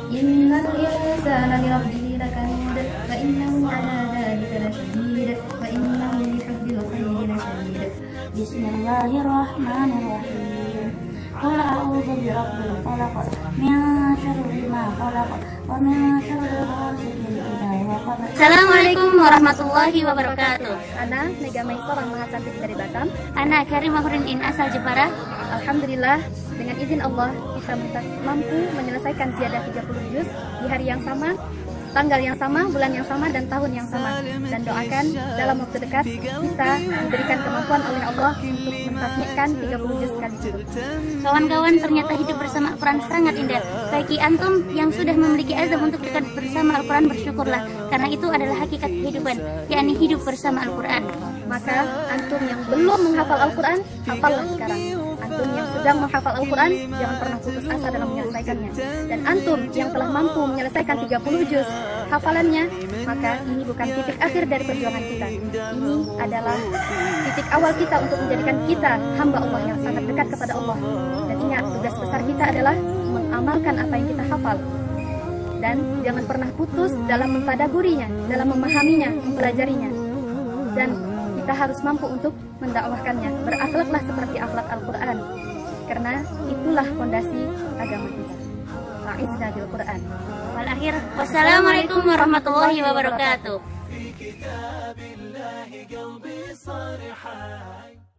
Innal insana lirabbihi lakanud wa innahu ala dhalika lashahid wa innahu lihubbil khairi lashadid. Bismillahirrahmanirrahim. Qul a'udzu birabbil falaq min syarri ma khalaq wa min syarri ghasiqin idza waqab. Assalamualaikum warahmatullahi wabarakatuh. Ana Mega Maisarah Mahasanti dari Batam. Ana Karimah Hurindin asal Jepara. Alhamdulillah, dengan izin Allah kita mampu menyelesaikan ziyadah 30 juz di hari yang sama, tanggal yang sama, bulan yang sama, dan tahun yang sama. Dan doakan dalam waktu dekat kita diberikan kemampuan oleh Allah untuk mentasmikkan 30 juz sekali cukup. Kawan-kawan, ternyata hidup bersama Al-Quran sangat indah. Bagi antum yang sudah memiliki azam untuk dekat bersama Al-Quran, bersyukurlah, karena itu adalah hakikat kehidupan, yakni hidup bersama Al-Quran. Maka antum yang belum menghafal Al-Quran, hafallah sekarang. Antum yang sedang menghafal Al-Quran, jangan pernah putus asa dalam menyelesaikannya. Dan antum yang telah mampu menyelesaikan 30 juz hafalannya, maka ini bukan titik akhir dari perjuangan kita. Ini adalah titik awal kita untuk menjadikan kita hamba Allah yang sangat dekat kepada Allah. Dan ingat, tugas besar kita adalah mengamalkan apa yang kita hafal. Dan jangan pernah putus dalam mentadaburinya, dalam memahaminya, mempelajarinya. Dan kita harus mampu untuk mendakwahkannya. Berakhlaklah seperti akhlak Al-Quran, karena itulah fondasi agama kita. Fa'izna bil Quran. Wal akhir, wassalamualaikum warahmatullahi wabarakatuh.